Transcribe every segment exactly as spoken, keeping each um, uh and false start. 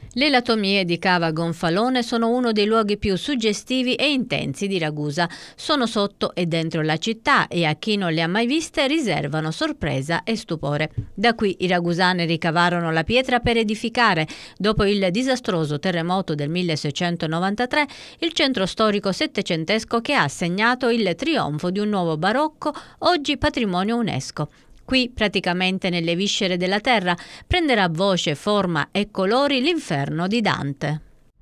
Le latomie di Cava Gonfalone sono uno dei luoghi più suggestivi e intensi di Ragusa. Sono sotto e dentro la città e a chi non le ha mai viste riservano sorpresa e stupore. Da qui i ragusani ricavarono la pietra per edificare, dopo il disastroso terremoto del milleseicentonovantatré, il centro storico settecentesco che ha segnato il trionfo di un nuovo barocco, oggi patrimonio UNESCO. Qui, praticamente nelle viscere della terra, prenderà voce, forma e colori l'inferno di Dante.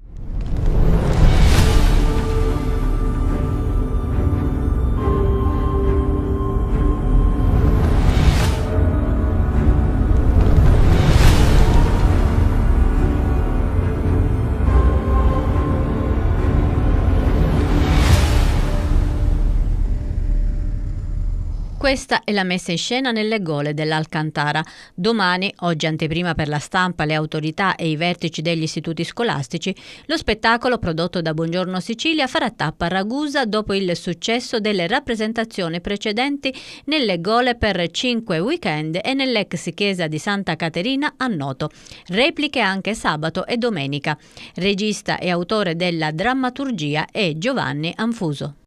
Questa è la messa in scena nelle gole dell'Alcantara. Domani, oggi anteprima per la stampa, le autorità e i vertici degli istituti scolastici, lo spettacolo prodotto da Buongiorno Sicilia farà tappa a Ragusa dopo il successo delle rappresentazioni precedenti nelle gole per cinque weekend e nell'ex chiesa di Santa Caterina a Noto. Repliche anche sabato e domenica. Regista e autore della drammaturgia è Giovanni Anfuso.